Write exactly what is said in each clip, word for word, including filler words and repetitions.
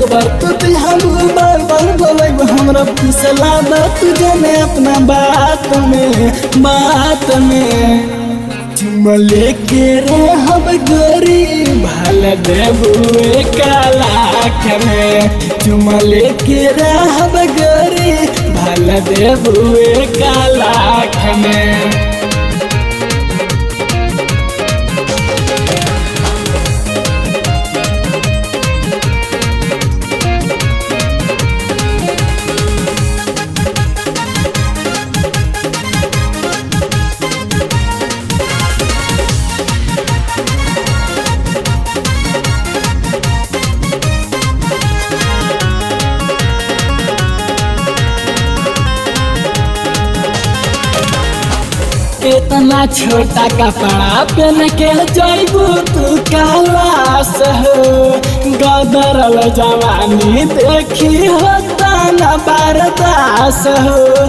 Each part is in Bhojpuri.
बार तो हम बार बार बोले हमरा फिसला दा तू जाने अपना बात में बात में चुमा लेके रे हम गरीब भल देबुए कालाख में चुमा लेके रे हम गरीब भल देबुए कालाख में। इतना छोटा कपड़ा पहन के जाइबू तू कैलाश हो गदरल जवानी देखी होता न बर्दाश्त हो।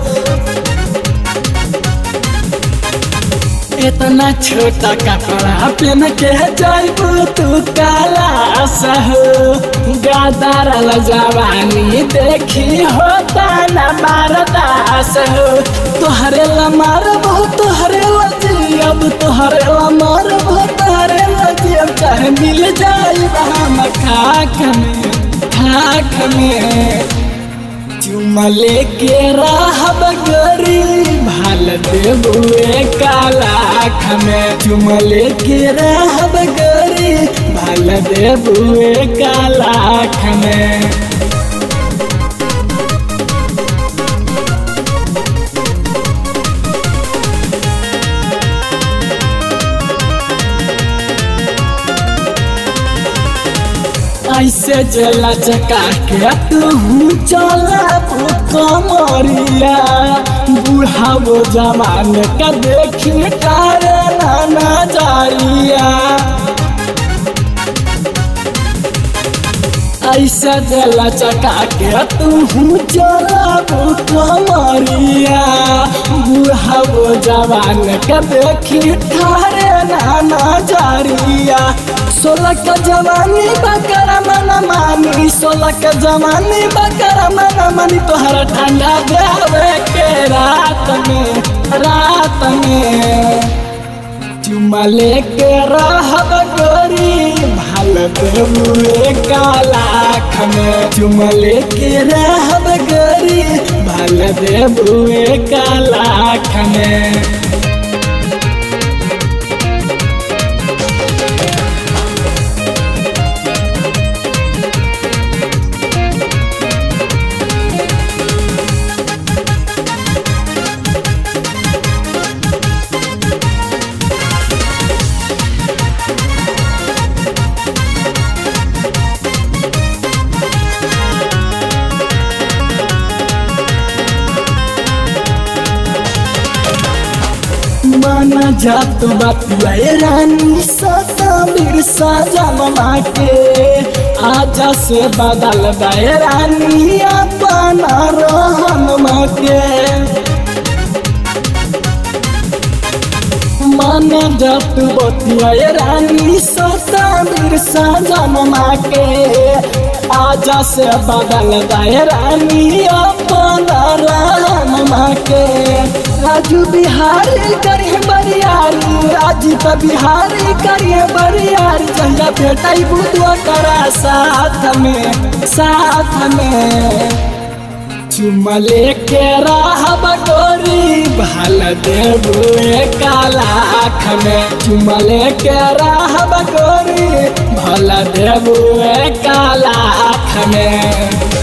इतना छोटा कपड़ा पहन के जाइबू तू कैलाश हो गदरल जवानी देखी होता न बर्दाश्त हो। तोहरे ला मारबो तोहरे ला जियब तोहरे ला मारबो तोहरे ला जियब चाहे मिल जाई हम खाक में खाक में चुमा लेके रहब गरीब भल देबुए कालाख में चुमा लेके रहब गरीब भल देबुए कालाख में। ऐसे जला चका के तू चला कमरिया बूढ़ा वो जवान का देखी तारे नाना जारिया। ऐसे जला चका के तू चला कमरिया बूढ़ा वो जवान का देखी तारे नाना जारिया। सोलह का जवानी बकरा मना मानी सोलह का जवानी बकरा मना मानी तोहरा ठंडा देवे के रात में रात में चुमा लेके रहब गरीब भल देबुए कालाख में चुमा लेके रहब गरीब भल देबुए कालाख में। माना जात बतिया रानी सता बिरसा जमा के आजा से बदल दे रानी अपना रहन के। माना जात बतिया रानी सता बिरसा जमा के आजा से बदल दे रानी अपना रहन के। राजू बिहारी करिए बरियारी राजीव बिहारी करिए बरियारी जंगा भेटाई बुतवा करा साथ में साथ में चुमा लेके रहब गरीब भल देबुए कालाख में चुमा लेके रहब गरीब भल देबुए कालाख में।